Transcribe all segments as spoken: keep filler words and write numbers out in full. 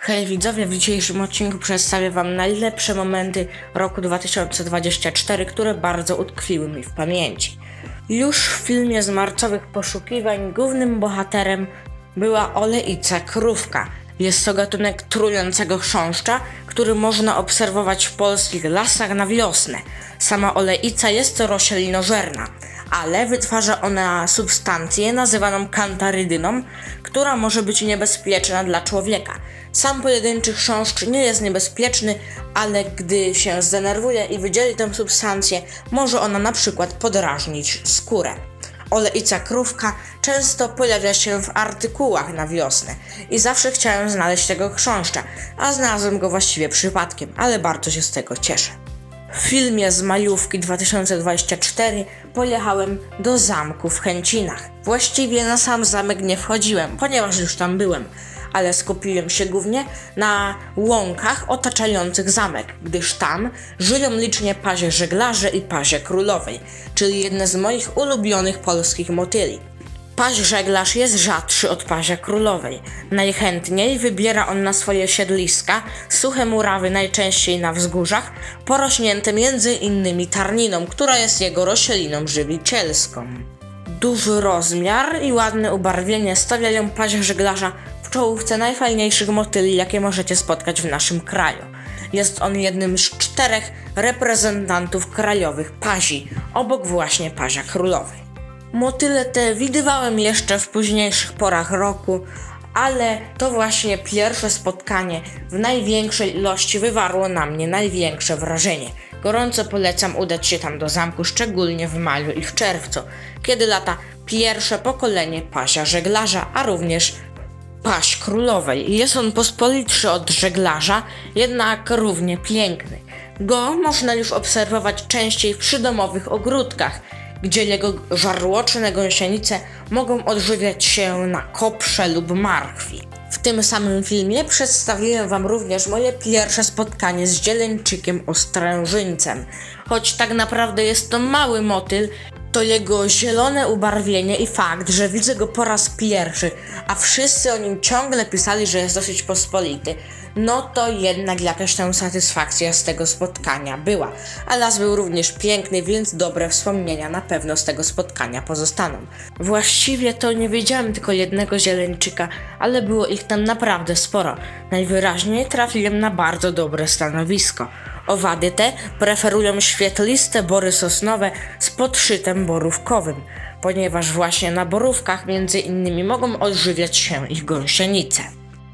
Hej widzowie, w dzisiejszym odcinku przedstawię wam najlepsze momenty roku dwa tysiące dwudziestego czwartego, które bardzo utkwiły mi w pamięci. Już w filmie z marcowych poszukiwań głównym bohaterem była Oleica Krówka. Jest to gatunek trującego chrząszcza, który można obserwować w polskich lasach na wiosnę. Sama Oleica jest to roślinożerna, ale wytwarza ona substancję nazywaną kantarydyną, która może być niebezpieczna dla człowieka. Sam pojedynczy chrząszcz nie jest niebezpieczny, ale gdy się zdenerwuje i wydzieli tę substancję, może ona na przykład podrażnić skórę. Oleica Krówka często pojawia się w artykułach na wiosnę i zawsze chciałem znaleźć tego chrząszcza, a znalazłem go właściwie przypadkiem, ale bardzo się z tego cieszę. W filmie z majówki dwa tysiące dwudziestego czwartego pojechałem do zamku w Chęcinach. Właściwie na sam zamek nie wchodziłem, ponieważ już tam byłem, ale skupiłem się głównie na łąkach otaczających zamek, gdyż tam żyją licznie pazie żeglarze i pazie królowej, czyli jedne z moich ulubionych polskich motyli. Paź żeglarz jest rzadszy od pazia królowej. Najchętniej wybiera on na swoje siedliska suche murawy, najczęściej na wzgórzach, porośnięte między innymi tarniną, która jest jego rośliną żywicielską. Duży rozmiar i ładne ubarwienie stawiają pazia żeglarza w czołówce najfajniejszych motyli, jakie możecie spotkać w naszym kraju. Jest on jednym z czterech reprezentantów krajowych pazi, obok właśnie pazia królowej. Motyle te widywałem jeszcze w późniejszych porach roku, ale to właśnie pierwsze spotkanie w największej ilości wywarło na mnie największe wrażenie. Gorąco polecam udać się tam do zamku, szczególnie w maju i w czerwcu, kiedy lata pierwsze pokolenie pazia żeglarza, a również paź królowej. Jest on pospolitszy od żeglarza, jednak równie piękny. Go można już obserwować częściej w przydomowych ogródkach, gdzie jego żarłoczne gąsienice mogą odżywiać się na koprze lub marchwi. W tym samym filmie przedstawiłem wam również moje pierwsze spotkanie z zieleńczykiem ostrężyńcem. Choć tak naprawdę jest to mały motyl, to jego zielone ubarwienie i fakt, że widzę go po raz pierwszy, a wszyscy o nim ciągle pisali, że jest dosyć pospolity, no to jednak jakaś tam satysfakcja z tego spotkania była. A las był również piękny, więc dobre wspomnienia na pewno z tego spotkania pozostaną. Właściwie to nie wiedziałem tylko jednego zieleńczyka, ale było ich tam naprawdę sporo. Najwyraźniej trafiłem na bardzo dobre stanowisko. Owady te preferują świetliste bory sosnowe z podszytem borówkowym, ponieważ właśnie na borówkach między innymi mogą odżywiać się ich gąsienice.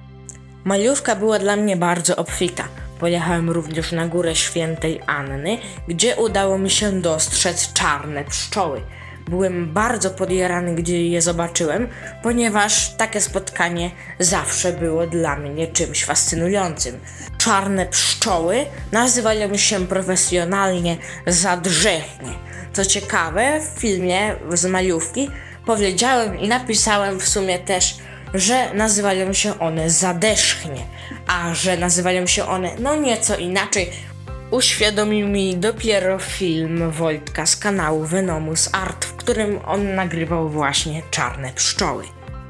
Majówka była dla mnie bardzo obfita. Pojechałem również na Górę Świętej Anny, gdzie udało mi się dostrzec czarne pszczoły. Byłem bardzo podjarany, gdy je zobaczyłem, ponieważ takie spotkanie zawsze było dla mnie czymś fascynującym. Czarne pszczoły nazywają się profesjonalnie zadrzechnie. Co ciekawe, w filmie z majówki powiedziałem i napisałem w sumie też, że nazywają się one zaderzchnie, a że nazywają się one no nieco inaczej, uświadomił mi dopiero film Wojtka z kanału Venomus Art, w którym on nagrywał właśnie czarne pszczoły.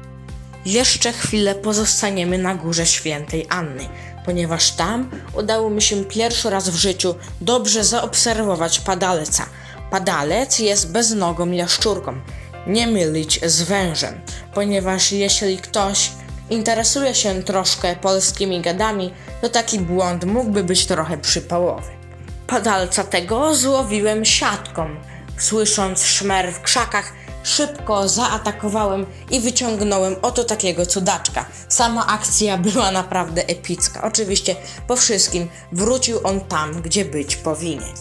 Jeszcze chwilę pozostaniemy na Górze Świętej Anny, ponieważ tam udało mi się pierwszy raz w życiu dobrze zaobserwować padalca. Padalec jest beznogą jaszczurką, nie mylić z wężem, ponieważ jeśli ktoś interesuje się troszkę polskimi gadami, to taki błąd mógłby być trochę przypałowy. Padalca tego złowiłem siatką. Słysząc szmer w krzakach, szybko zaatakowałem i wyciągnąłem oto takiego cudaczka. Sama akcja była naprawdę epicka. Oczywiście po wszystkim wrócił on tam, gdzie być powinien.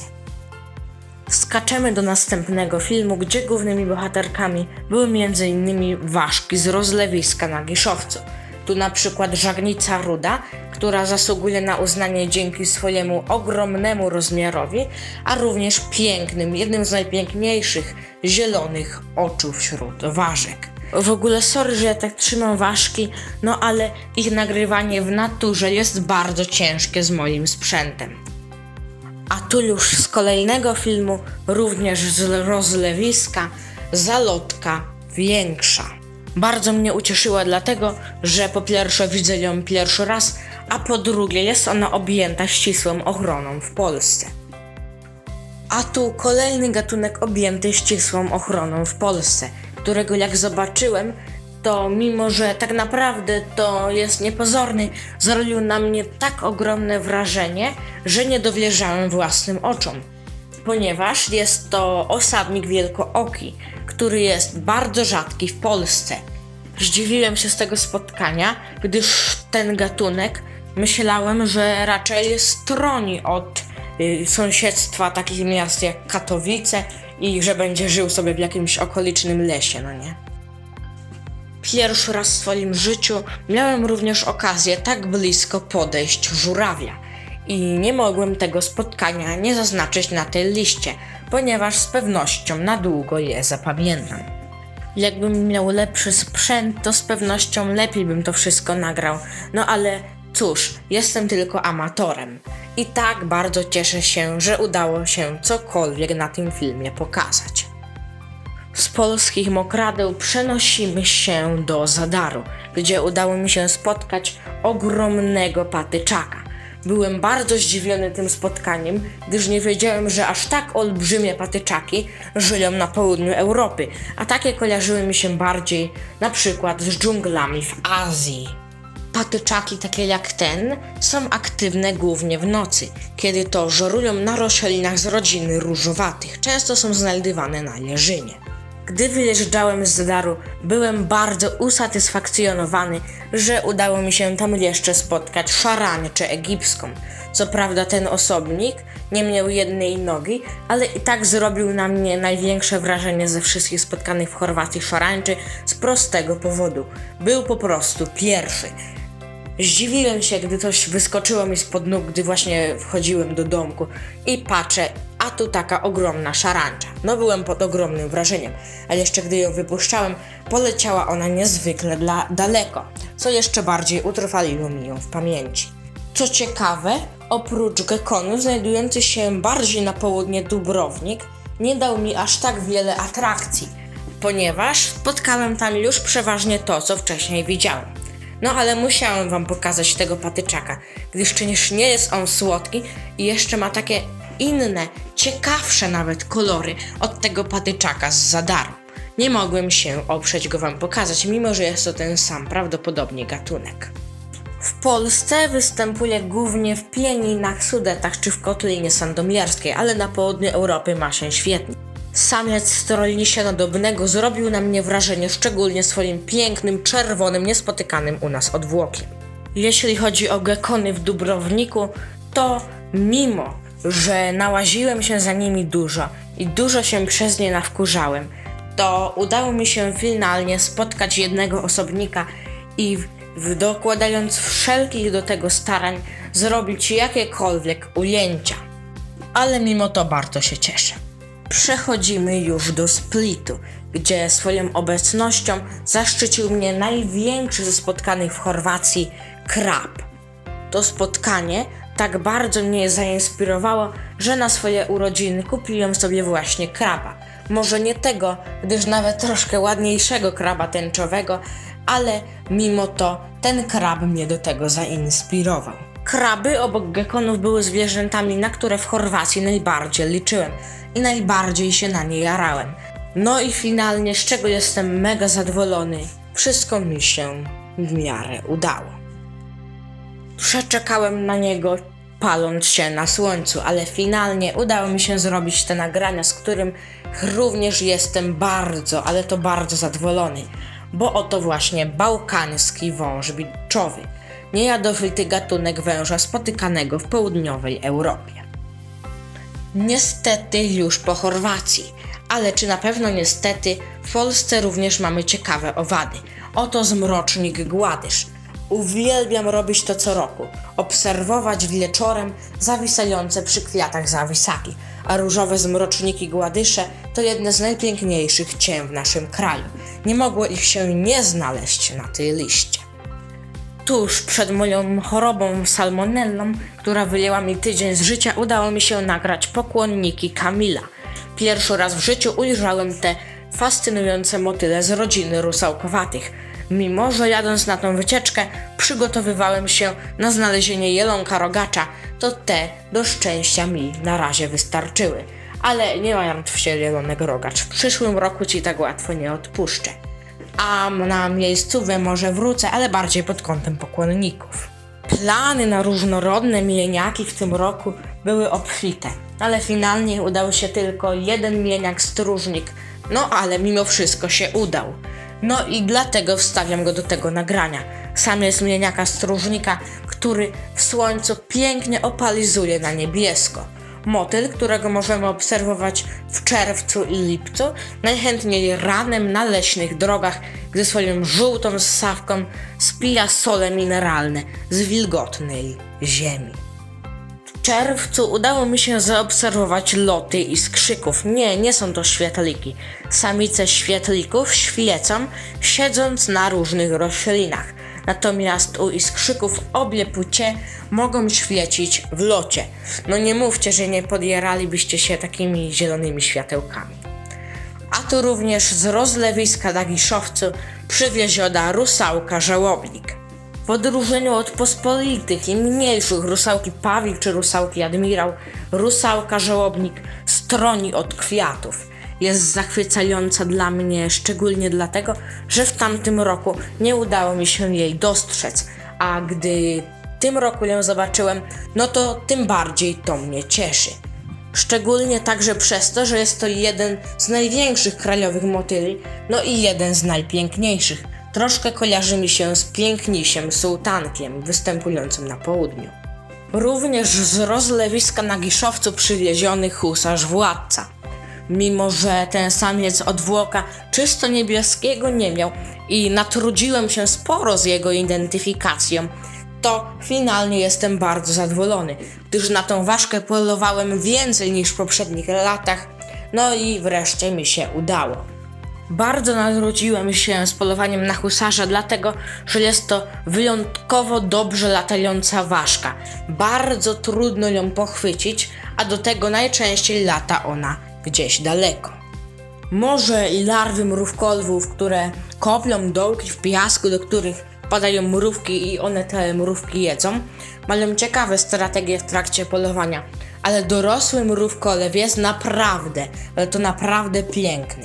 Skaczemy do następnego filmu, gdzie głównymi bohaterkami były między innymi ważki z rozlewiska na Giszowcu. Tu na przykład żagnica ruda, która zasługuje na uznanie dzięki swojemu ogromnemu rozmiarowi, a również pięknym, jednym z najpiękniejszych zielonych oczu wśród ważek. W ogóle sorry, że ja tak trzymam ważki, no ale ich nagrywanie w naturze jest bardzo ciężkie z moim sprzętem. A tu już z kolejnego filmu, również z rozlewiska, zalotka większa. Bardzo mnie ucieszyła dlatego, że po pierwsze widzę ją pierwszy raz, a po drugie jest ona objęta ścisłą ochroną w Polsce. A tu kolejny gatunek objęty ścisłą ochroną w Polsce, którego jak zobaczyłem, to mimo że tak naprawdę to jest niepozorny, zrobił na mnie tak ogromne wrażenie, że nie dowierzałem własnym oczom. Ponieważ jest to osadnik wielkooki, który jest bardzo rzadki w Polsce. Zdziwiłem się z tego spotkania, gdyż ten gatunek myślałem, że raczej stroni od y, sąsiedztwa takich miast jak Katowice i że będzie żył sobie w jakimś okolicznym lesie, no nie? Pierwszy raz w swoim życiu miałem również okazję tak blisko podejść żurawia i nie mogłem tego spotkania nie zaznaczyć na tej liście, ponieważ z pewnością na długo je zapamiętam. Jakbym miał lepszy sprzęt, to z pewnością lepiej bym to wszystko nagrał, no ale cóż, jestem tylko amatorem. I tak bardzo cieszę się, że udało się cokolwiek na tym filmie pokazać. Z polskich mokradeł przenosimy się do Zadaru, gdzie udało mi się spotkać ogromnego patyczaka. Byłem bardzo zdziwiony tym spotkaniem, gdyż nie wiedziałem, że aż tak olbrzymie patyczaki żyją na południu Europy, a takie kojarzyły mi się bardziej na przykład z dżunglami w Azji. Patyczaki takie jak ten są aktywne głównie w nocy, kiedy to żerują na roślinach z rodziny różowatych, często są znajdywane na jeżynie. Gdy wyjeżdżałem z Zadaru, byłem bardzo usatysfakcjonowany, że udało mi się tam jeszcze spotkać szarańczę egipską. Co prawda ten osobnik nie miał jednej nogi, ale i tak zrobił na mnie największe wrażenie ze wszystkich spotkanych w Chorwacji szarańczy z prostego powodu. Był po prostu pierwszy. Zdziwiłem się, gdy coś wyskoczyło mi spod nóg, gdy właśnie wchodziłem do domku i patrzę, a tu taka ogromna szarańcza. No byłem pod ogromnym wrażeniem, a jeszcze gdy ją wypuszczałem, poleciała ona niezwykle dla daleko, co jeszcze bardziej utrwaliło mi ją w pamięci. Co ciekawe, oprócz gekonów znajdujący się bardziej na południe Dubrownik nie dał mi aż tak wiele atrakcji, ponieważ spotkałem tam już przeważnie to, co wcześniej widziałem. No ale musiałem wam pokazać tego patyczaka, gdyż czyż nie jest on słodki i jeszcze ma takie inne, ciekawsze nawet kolory od tego patyczaka z Zadaru. Nie mogłem się oprzeć go wam pokazać, mimo że jest to ten sam prawdopodobnie gatunek. W Polsce występuje głównie w Pieninach, Sudetach czy w Kotlinie Sandomierskiej, ale na południu Europy ma się świetnie. Samiec strolisia nadobnego zrobił na mnie wrażenie szczególnie swoim pięknym, czerwonym, niespotykanym u nas odwłokiem. Jeśli chodzi o gekony w Dubrowniku, to mimo, że nałaziłem się za nimi dużo i dużo się przez nie nawkurzałem, to udało mi się finalnie spotkać jednego osobnika i w, w dokładając wszelkich do tego starań zrobić jakiekolwiek ujęcia. Ale mimo to bardzo się cieszę. Przechodzimy już do Splitu, gdzie swoją obecnością zaszczycił mnie największy ze spotkanych w Chorwacji krab. To spotkanie tak bardzo mnie zainspirowało, że na swoje urodziny kupiłem sobie właśnie kraba. Może nie tego, gdyż nawet troszkę ładniejszego kraba tęczowego, ale mimo to ten krab mnie do tego zainspirował. Kraby obok gekonów były zwierzętami, na które w Chorwacji najbardziej liczyłem i najbardziej się na nie jarałem. No i finalnie, z czego jestem mega zadowolony, wszystko mi się w miarę udało. Przeczekałem na niego, paląc się na słońcu, ale finalnie udało mi się zrobić te nagrania, z którym również jestem bardzo, ale to bardzo zadowolony, bo oto właśnie bałkański wąż biczowy, niejadowity gatunek węża spotykanego w południowej Europie. Niestety już po Chorwacji, ale czy na pewno niestety, w Polsce również mamy ciekawe owady. Oto zmrocznik gładysz. Uwielbiam robić to co roku, obserwować wieczorem zawisające przy kwiatach zawisaki, a różowe zmroczniki gładysze to jedne z najpiękniejszych ciem w naszym kraju. Nie mogło ich się nie znaleźć na tej liście. Tuż przed moją chorobą salmonellą, która wyjęła mi tydzień z życia, udało mi się nagrać pokłonniki Kamila. Pierwszy raz w życiu ujrzałem te fascynujące motyle z rodziny rusałkowatych. mimo że jadąc na tą wycieczkę przygotowywałem się na znalezienie jelonka rogacza, to te do szczęścia mi na razie wystarczyły. Ale nie martw się, jelonek rogacz, w przyszłym roku ci tak łatwo nie odpuszczę. A na miejscówę może wrócę, ale bardziej pod kątem pokłonników. Plany na różnorodne mieniaki w tym roku były obfite, ale finalnie udał się tylko jeden mieniak stróżnik, no ale mimo wszystko się udał. No i dlatego wstawiam go do tego nagrania. Sam jest mieniaka stróżnika, który w słońcu pięknie opalizuje na niebiesko. Motyl, którego możemy obserwować w czerwcu i lipcu, najchętniej ranem na leśnych drogach, gdy swoją żółtą ssawką spija sole mineralne z wilgotnej ziemi. W czerwcu udało mi się zaobserwować loty iskrzyków. Nie, nie są to świetliki. Samice świetlików świecą, siedząc na różnych roślinach. Natomiast u iskrzyków obie płcie mogą świecić w locie. No nie mówcie, że nie podjaralibyście się takimi zielonymi światełkami. A tu również z rozlewiska na Giszowcu przywieziona rusałka żałobnik. W odróżnieniu od pospolitych i mniejszych rusałki Pawik czy rusałki Admirał, rusałka żałobnik stroni od kwiatów. Jest zachwycająca dla mnie szczególnie dlatego, że w tamtym roku nie udało mi się jej dostrzec, a gdy w tym roku ją zobaczyłem, no to tym bardziej to mnie cieszy. Szczególnie także przez to, że jest to jeden z największych krajowych motyli, no i jeden z najpiękniejszych. Troszkę kojarzy mi się z pięknisiem sułtankiem występującym na południu. Również z rozlewiska na Giszowcu przywieziony husarz władca. Mimo że ten samiec odwłoka czysto niebieskiego nie miał i natrudziłem się sporo z jego identyfikacją, to finalnie jestem bardzo zadowolony, gdyż na tą ważkę polowałem więcej niż w poprzednich latach, no i wreszcie mi się udało. Bardzo natrudziłem się z polowaniem na husarza, dlatego że jest to wyjątkowo dobrze latająca ważka. Bardzo trudno ją pochwycić, a do tego najczęściej lata ona gdzieś daleko. Może i larwy mrówkolwów, które kopią dołki w piasku, do których padają mrówki i one te mrówki jedzą, mają ciekawe strategie w trakcie polowania, ale dorosły mrówkolew jest naprawdę, ale to naprawdę piękny.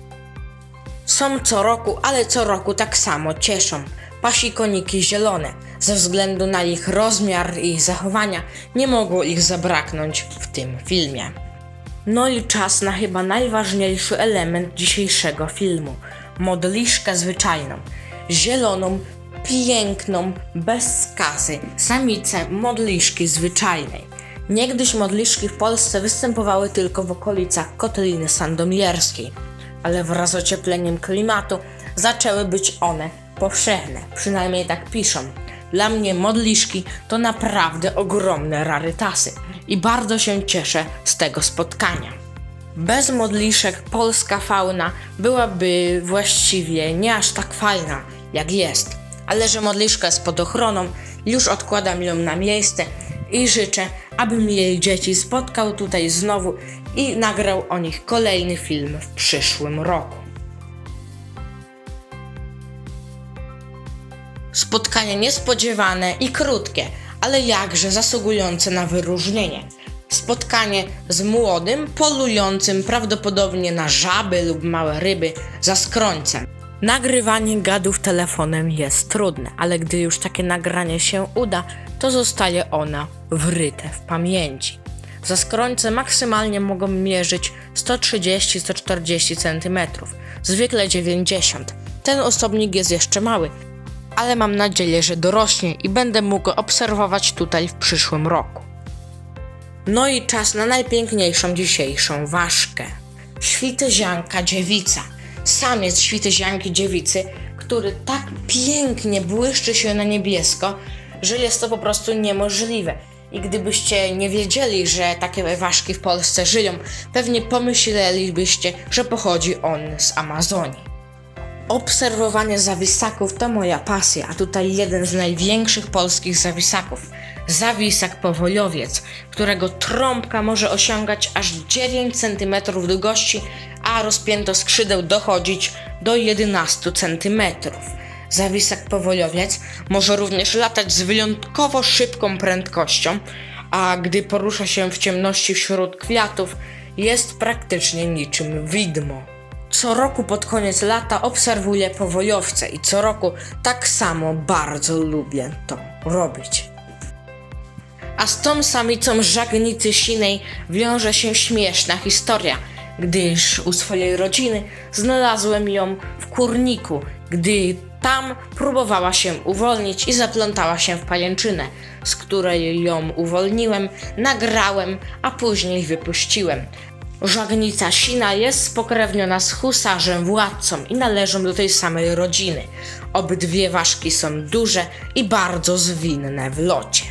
Są co roku, ale co roku tak samo cieszą. Pasikoniki zielone, ze względu na ich rozmiar i zachowania, nie mogło ich zabraknąć w tym filmie. No i czas na chyba najważniejszy element dzisiejszego filmu. Modliszkę zwyczajną. Zieloną, piękną, bez skazy. Samicę modliszki zwyczajnej. Niegdyś modliszki w Polsce występowały tylko w okolicach Kotliny Sandomierskiej, ale wraz z ociepleniem klimatu zaczęły być one powszechne. Przynajmniej tak piszą. Dla mnie modliszki to naprawdę ogromne rarytasy i bardzo się cieszę z tego spotkania. Bez modliszek polska fauna byłaby właściwie nie aż tak fajna jak jest, ale że modliszka jest pod ochroną, już odkładam ją na miejsce i życzę, abym jej dzieci spotkał tutaj znowu i nagrał o nich kolejny film w przyszłym roku. Spotkanie niespodziewane i krótkie, ale jakże zasługujące na wyróżnienie. Spotkanie z młodym, polującym prawdopodobnie na żaby lub małe ryby zaskrońcem. Nagrywanie gadów telefonem jest trudne, ale gdy już takie nagranie się uda, to zostaje ona wryte w pamięci. Zaskrońce maksymalnie mogą mierzyć sto trzydzieści do stu czterdziestu centymetrów, zwykle dziewięćdziesiąt. Ten osobnik jest jeszcze mały, ale mam nadzieję, że dorośnie i będę mógł go obserwować tutaj w przyszłym roku. No i czas na najpiękniejszą dzisiejszą ważkę. Świtezianka dziewica. Samiec świtezianki dziewicy, który tak pięknie błyszczy się na niebiesko, że jest to po prostu niemożliwe. I gdybyście nie wiedzieli, że takie ważki w Polsce żyją, pewnie pomyślelibyście, że pochodzi on z Amazonii. Obserwowanie zawisaków to moja pasja, a tutaj jeden z największych polskich zawisaków. Zawisak powojowiec, którego trąbka może osiągać aż dziewięć centymetrów długości, a rozpiętość skrzydeł dochodzić do jedenastu centymetrów. Zawisak powoliowiec może również latać z wyjątkowo szybką prędkością, a gdy porusza się w ciemności wśród kwiatów, jest praktycznie niczym widmo. Co roku pod koniec lata obserwuję powojowce i co roku tak samo bardzo lubię to robić. A z tą samicą żagnicy sinej wiąże się śmieszna historia, gdyż u swojej rodziny znalazłem ją w kurniku, gdy tam próbowała się uwolnić i zaplątała się w pajęczynę, z której ją uwolniłem, nagrałem, a później wypuściłem. Żagnica sina jest spokrewniona z husarzem władcą i należą do tej samej rodziny. Obydwie ważki są duże i bardzo zwinne w locie.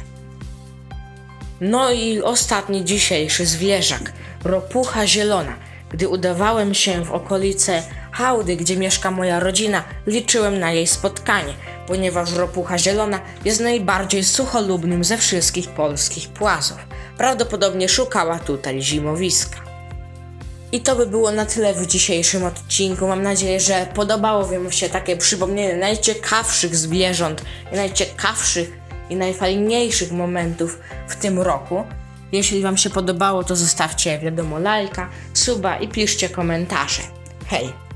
No i ostatni dzisiejszy zwierzak, ropucha zielona. Gdy udawałem się w okolice hałdy, gdzie mieszka moja rodzina, liczyłem na jej spotkanie, ponieważ ropucha zielona jest najbardziej sucholubnym ze wszystkich polskich płazów. Prawdopodobnie szukała tutaj zimowiska. I to by było na tyle w dzisiejszym odcinku. Mam nadzieję, że podobało wam się takie przypomnienie najciekawszych zwierząt i najciekawszych i najfajniejszych momentów w tym roku. Jeśli wam się podobało, to zostawcie wiadomo lajka, suba i piszcie komentarze. Hej!